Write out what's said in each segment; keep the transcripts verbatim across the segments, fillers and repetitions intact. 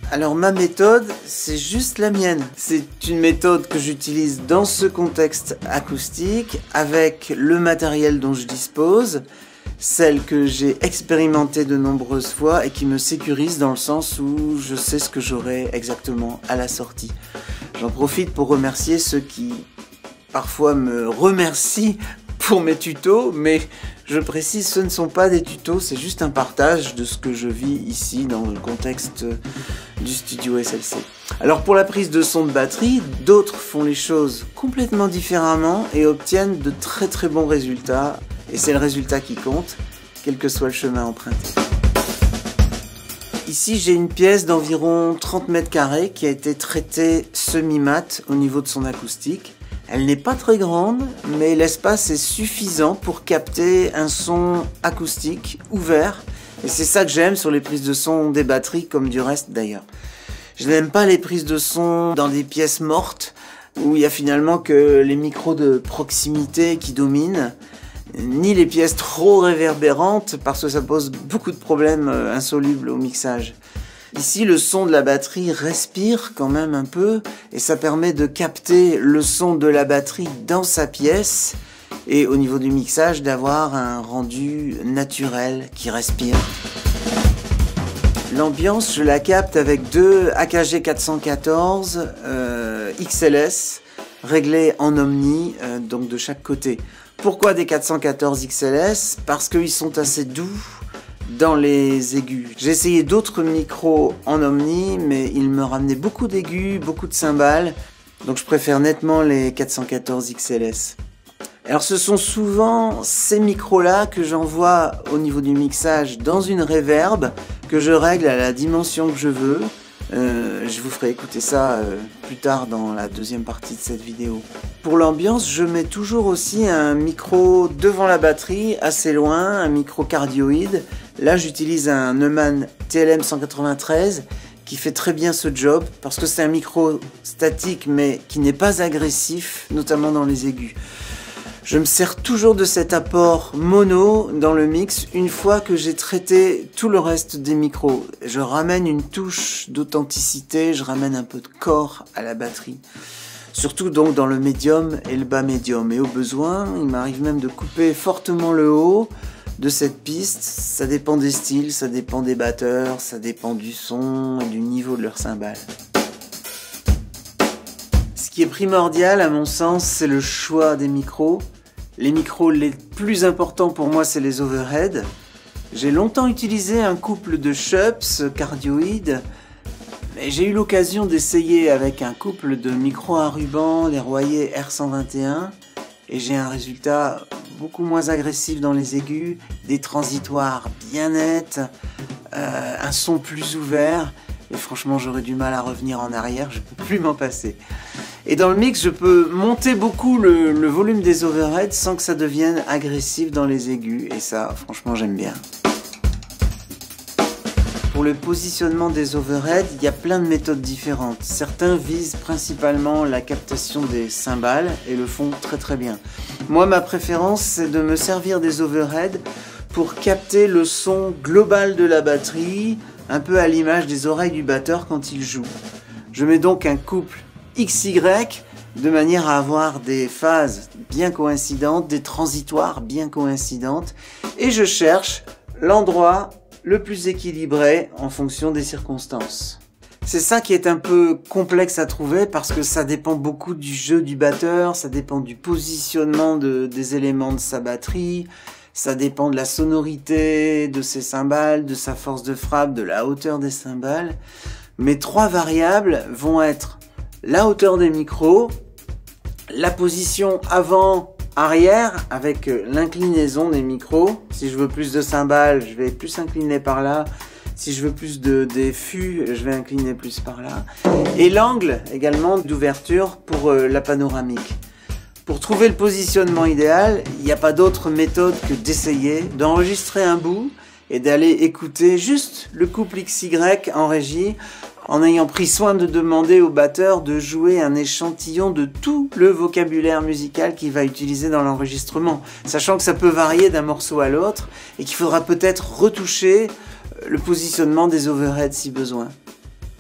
Alors ma méthode, c'est juste la mienne. C'est une méthode que j'utilise dans ce contexte acoustique, avec le matériel dont je dispose, celle que j'ai expérimentée de nombreuses fois et qui me sécurise dans le sens où je sais ce que j'aurai exactement à la sortie. J'en profite pour remercier ceux qui parfois me remercient pour mes tutos, mais je précise, ce ne sont pas des tutos, c'est juste un partage de ce que je vis ici dans le contexte du studio S L C. Alors pour la prise de son de batterie, d'autres font les choses complètement différemment et obtiennent de très très bons résultats. Et c'est le résultat qui compte, quel que soit le chemin emprunté. Ici j'ai une pièce d'environ trente mètres carrés qui a été traitée semi-mat au niveau de son acoustique. Elle n'est pas très grande, mais l'espace est suffisant pour capter un son acoustique ouvert. Et c'est ça que j'aime sur les prises de son des batteries, comme du reste d'ailleurs. Je n'aime pas les prises de son dans des pièces mortes, où il y a finalement que les micros de proximité qui dominent, ni les pièces trop réverbérantes, parce que ça pose beaucoup de problèmes insolubles au mixage. Ici, le son de la batterie respire quand même un peu et ça permet de capter le son de la batterie dans sa pièce et au niveau du mixage d'avoir un rendu naturel qui respire. L'ambiance, je la capte avec deux A K G quatre cent quatorze euh, X L S réglés en omni, euh, donc de chaque côté. Pourquoi des quatre cent quatorze X L S? Parce qu'ils sont assez doux dans les aigus. J'ai essayé d'autres micros en omni, mais ils me ramenaient beaucoup d'aigus, beaucoup de cymbales, donc je préfère nettement les quatre cent quatorze X L S. Alors ce sont souvent ces micros-là que j'envoie au niveau du mixage dans une reverb, que je règle à la dimension que je veux. Euh, je vous ferai écouter ça euh, plus tard dans la deuxième partie de cette vidéo. Pour l'ambiance, je mets toujours aussi un micro devant la batterie, assez loin, un micro cardioïde. Là, j'utilise un Neumann T L M cent quatre-vingt-treize qui fait très bien ce job parce que c'est un micro statique mais qui n'est pas agressif, notamment dans les aigus. Je me sers toujours de cet apport mono dans le mix une fois que j'ai traité tout le reste des micros. Je ramène une touche d'authenticité, je ramène un peu de corps à la batterie. Surtout donc dans le médium et le bas médium. Et au besoin, il m'arrive même de couper fortement le haut de cette piste. Ça dépend des styles, ça dépend des batteurs, ça dépend du son et du niveau de leur cymbale. Ce qui est primordial à mon sens, c'est le choix des micros. Les micros les plus importants pour moi, c'est les overheads. J'ai longtemps utilisé un couple de Schoeps cardioïdes, mais j'ai eu l'occasion d'essayer avec un couple de micros à ruban, les Royer R cent vingt et un, et j'ai un résultat beaucoup moins agressif dans les aigus, des transitoires bien nets, euh, un son plus ouvert, et franchement j'aurais du mal à revenir en arrière, je peux plus m'en passer. Et dans le mix, je peux monter beaucoup le, le volume des overheads sans que ça devienne agressif dans les aigus. Et ça, franchement, j'aime bien. Pour le positionnement des overheads, il y a plein de méthodes différentes. Certains visent principalement la captation des cymbales et le font très très bien. Moi, ma préférence, c'est de me servir des overheads pour capter le son global de la batterie, un peu à l'image des oreilles du batteur quand il joue. Je mets donc un couple X Y de manière à avoir des phases bien coïncidentes, des transitoires bien coïncidentes, et je cherche l'endroit le plus équilibré en fonction des circonstances. C'est ça qui est un peu complexe à trouver parce que ça dépend beaucoup du jeu du batteur, ça dépend du positionnement de, des éléments de sa batterie, ça dépend de la sonorité de ses cymbales, de sa force de frappe, de la hauteur des cymbales. Mes trois variables vont être la hauteur des micros, la position avant-arrière avec l'inclinaison des micros. Si je veux plus de cymbales, je vais plus incliner par là. Si je veux plus de, des fûts, je vais incliner plus par là. Et l'angle également d'ouverture pour euh, la panoramique. Pour trouver le positionnement idéal, il n'y a pas d'autre méthode que d'essayer, d'enregistrer un bout et d'aller écouter juste le couple X Y en régie, en ayant pris soin de demander au batteur de jouer un échantillon de tout le vocabulaire musical qu'il va utiliser dans l'enregistrement, sachant que ça peut varier d'un morceau à l'autre et qu'il faudra peut-être retoucher le positionnement des overheads si besoin.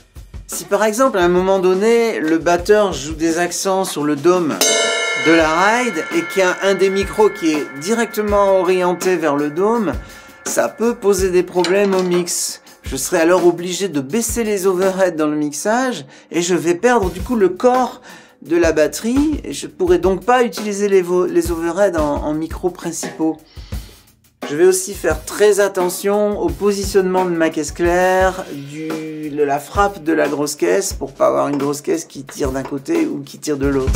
Si par exemple à un moment donné, le batteur joue des accents sur le dôme de la ride et qu'il y a un des micros qui est directement orienté vers le dôme, ça peut poser des problèmes au mix. Je serai alors obligé de baisser les overheads dans le mixage et je vais perdre du coup le corps de la batterie et je pourrai donc pas utiliser les, les overheads en, en micros principaux. Je vais aussi faire très attention au positionnement de ma caisse claire, du, de la frappe de la grosse caisse pour pas avoir une grosse caisse qui tire d'un côté ou qui tire de l'autre.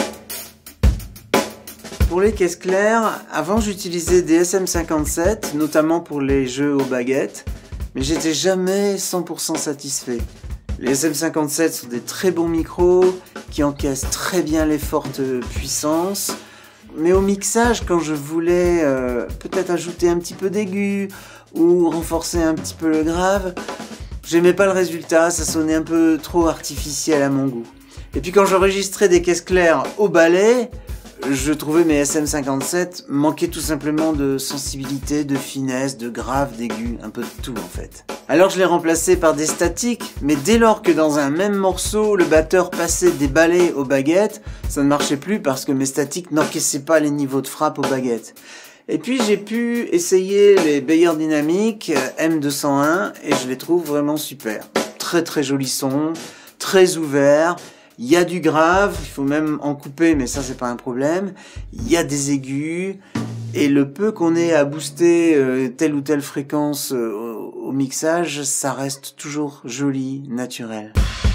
Pour les caisses claires, avant j'utilisais des S M cinquante-sept, notamment pour les jeux aux baguettes, mais j'étais jamais cent pour cent satisfait. Les S M cinquante-sept sont des très bons micros qui encaissent très bien les fortes puissances. Mais au mixage, quand je voulais euh, peut-être ajouter un petit peu d'aigu ou renforcer un petit peu le grave, j'aimais pas le résultat, ça sonnait un peu trop artificiel à mon goût. Et puis quand j'enregistrais des caisses claires au balai, je trouvais mes S M cinquante-sept manquaient tout simplement de sensibilité, de finesse, de grave, d'aigu, un peu de tout en fait. Alors je l'ai remplacé par des statiques, mais dès lors que dans un même morceau, le batteur passait des balais aux baguettes, ça ne marchait plus parce que mes statiques n'encaissaient pas les niveaux de frappe aux baguettes. Et puis j'ai pu essayer les Beyer Dynamic M deux cent un et je les trouve vraiment super. Très très joli son, très ouvert. Il y a du grave, il faut même en couper, mais ça c'est pas un problème. Il y a des aigus, et le peu qu'on ait à booster euh, telle ou telle fréquence euh, au, au mixage, ça reste toujours joli, naturel.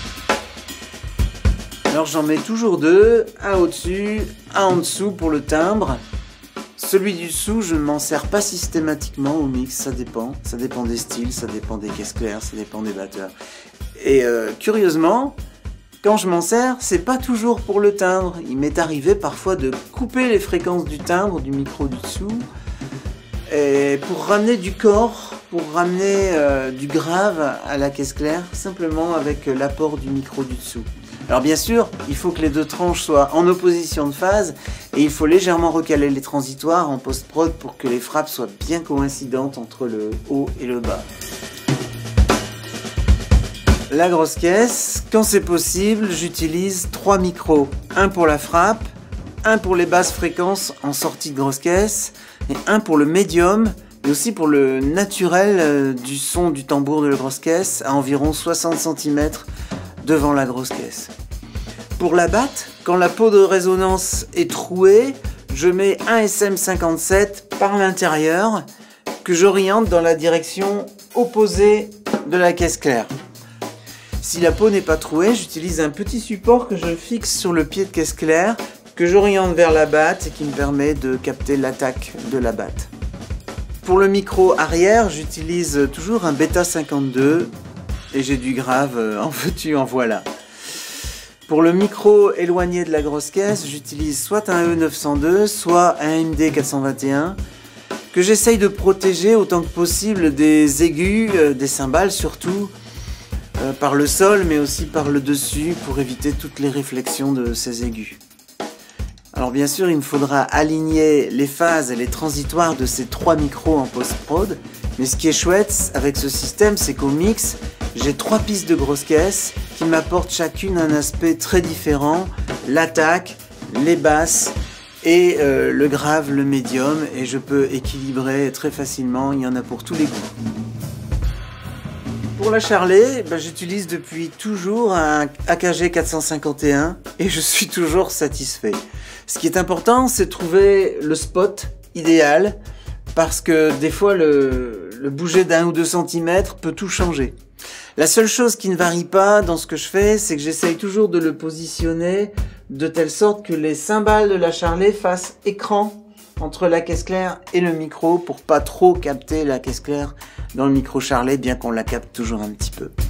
Alors j'en mets toujours deux, un au-dessus, un en dessous pour le timbre. Celui du dessous, je ne m'en sers pas systématiquement au mix, ça dépend. Ça dépend des styles, ça dépend des caisses claires, ça dépend des batteurs. Et euh, curieusement, quand je m'en sers, c'est pas toujours pour le timbre. Il m'est arrivé parfois de couper les fréquences du timbre, du micro du dessous, et pour ramener du corps, pour ramener euh, du grave à la caisse claire, simplement avec l'apport du micro du dessous. Alors bien sûr, il faut que les deux tranches soient en opposition de phase, et il faut légèrement recaler les transitoires en post-prod pour que les frappes soient bien coïncidentes entre le haut et le bas. La grosse caisse, quand c'est possible, j'utilise trois micros. Un pour la frappe, un pour les basses fréquences en sortie de grosse caisse, et un pour le médium, mais aussi pour le naturel du son du tambour de la grosse caisse à environ soixante centimètres devant la grosse caisse. Pour la batte, quand la peau de résonance est trouée, je mets un S M cinquante-sept par l'intérieur que j'oriente dans la direction opposée de la caisse claire. Si la peau n'est pas trouée, j'utilise un petit support que je fixe sur le pied de caisse claire, que j'oriente vers la batte et qui me permet de capter l'attaque de la batte. Pour le micro arrière, j'utilise toujours un Beta cinquante-deux et j'ai du grave, en veux-tu, en voilà. Pour le micro éloigné de la grosse caisse, j'utilise soit un E neuf cent deux, soit un M D quatre cent vingt et un, que j'essaye de protéger autant que possible des aigus, des cymbales surtout, Euh, par le sol mais aussi par le dessus pour éviter toutes les réflexions de ces aigus. Alors bien sûr il me faudra aligner les phases et les transitoires de ces trois micros en post-prod, mais ce qui est chouette avec ce système c'est qu'au mix j'ai trois pistes de grosse caisse qui m'apportent chacune un aspect très différent, l'attaque, les basses et euh, le grave, le médium, et je peux équilibrer très facilement, il y en a pour tous les goûts. Pour la Charlet, ben, j'utilise depuis toujours un A K G quatre cent cinquante et un et je suis toujours satisfait. Ce qui est important, c'est de trouver le spot idéal parce que des fois le, le bouger d'un ou deux centimètres peut tout changer. La seule chose qui ne varie pas dans ce que je fais, c'est que j'essaye toujours de le positionner de telle sorte que les cymbales de la Charlet fassent écran entre la caisse claire et le micro pour pas trop capter la caisse claire dans le micro Charlet, bien qu'on la capte toujours un petit peu.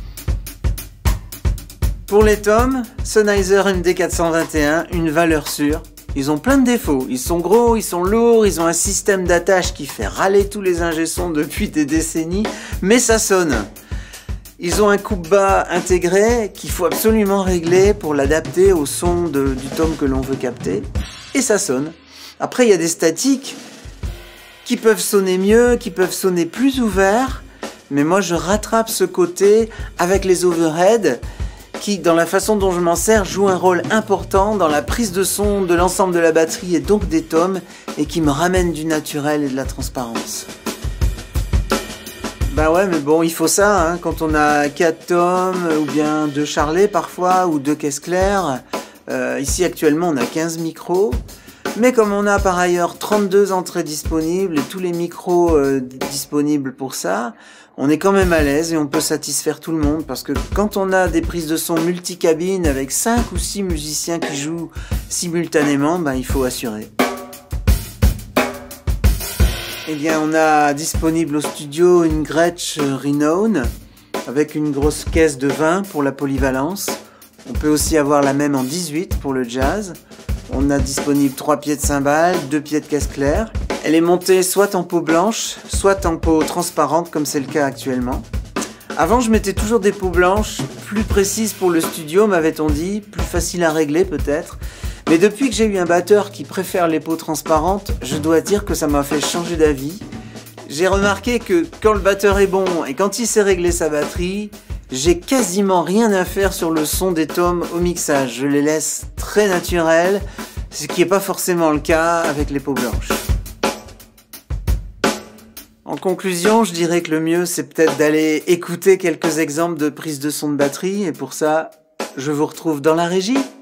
Pour les toms, Sennheiser M D quatre cent vingt et un, une valeur sûre. Ils ont plein de défauts, ils sont gros, ils sont lourds, ils ont un système d'attache qui fait râler tous les ingé-sons depuis des décennies, mais ça sonne. Ils ont un coupe-bas intégré qu'il faut absolument régler pour l'adapter au son de, du tom que l'on veut capter, et ça sonne. Après, il y a des statiques qui peuvent sonner mieux, qui peuvent sonner plus ouverts, mais moi je rattrape ce côté avec les overheads qui, dans la façon dont je m'en sers, joue un rôle important dans la prise de son de l'ensemble de la batterie et donc des tomes, et qui me ramène du naturel et de la transparence. Bah ouais, mais bon, il faut ça, hein, quand on a quatre tomes, ou bien deux charlets parfois, ou deux caisses claires. Euh, ici actuellement on a quinze micros, mais comme on a par ailleurs trente-deux entrées disponibles et tous les micros euh, disponibles pour ça, on est quand même à l'aise et on peut satisfaire tout le monde, parce que quand on a des prises de son multicabines avec cinq ou six musiciens qui jouent simultanément, ben il faut assurer. Eh bien, on a disponible au studio une Gretsch Renown avec une grosse caisse de vingt pour la polyvalence. On peut aussi avoir la même en dix-huit pour le jazz. On a disponible trois pieds de cymbales, deux pieds de caisse claire. Elle est montée soit en peau blanche, soit en peau transparente comme c'est le cas actuellement. Avant, je mettais toujours des peaux blanches, plus précises pour le studio, m'avait-on dit, plus facile à régler peut-être. Mais depuis que j'ai eu un batteur qui préfère les peaux transparentes, je dois dire que ça m'a fait changer d'avis. J'ai remarqué que quand le batteur est bon et quand il sait régler sa batterie, j'ai quasiment rien à faire sur le son des tomes au mixage. Je les laisse très naturels, ce qui n'est pas forcément le cas avec les peaux blanches. En conclusion, je dirais que le mieux c'est peut-être d'aller écouter quelques exemples de prises de son de batterie, et pour ça, je vous retrouve dans la régie.